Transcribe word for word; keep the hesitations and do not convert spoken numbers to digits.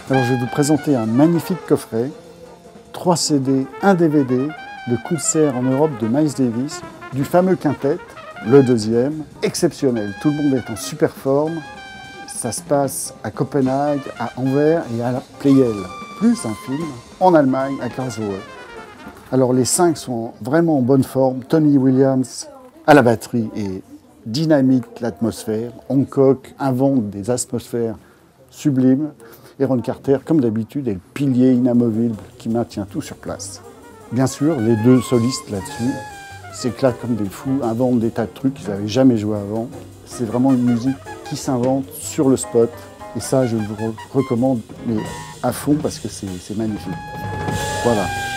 Alors je vais vous présenter un magnifique coffret, trois C D, un D V D de concert en Europe de Miles Davis, du fameux quintet, le deuxième, exceptionnel. Tout le monde est en super forme. Ça se passe à Copenhague, à Anvers et à la Pleyel, plus un film en Allemagne, à Karlsruhe. Alors les cinq sont vraiment en bonne forme. Tony Williams à la batterie et dynamite l'atmosphère. Hancock invente des atmosphères sublimes. Et Ron Carter, comme d'habitude, est le pilier inamovible qui maintient tout sur place. Bien sûr, les deux solistes là-dessus s'éclatent comme des fous, inventent des tas de trucs qu'ils n'avaient jamais joué avant. C'est vraiment une musique qui s'invente sur le spot. Et ça, je vous recommande mais à fond parce que c'est magnifique. Voilà.